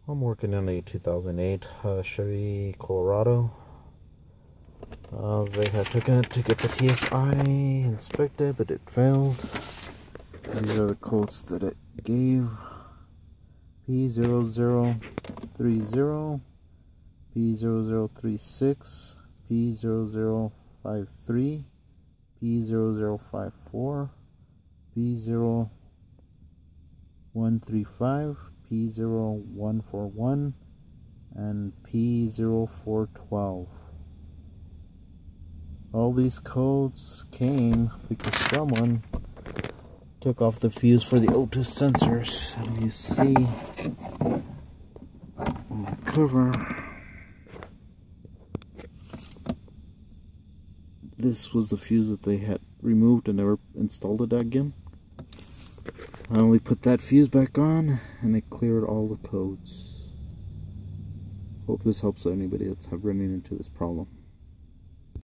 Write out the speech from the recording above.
I'm working on a 2008 Chevy Colorado. They had taken it to get the TSI inspected, but it failed. These are the codes that it gave: P0030 P0036 P0053 P0054 P0135 P0141 and P0412. All these codes came because someone took off the fuse for the O2 sensors. And you see on the cover, this was the fuse that they had removed and never installed it again. I only put that fuse back on and it cleared all the codes. Hope this helps anybody that's running into this problem.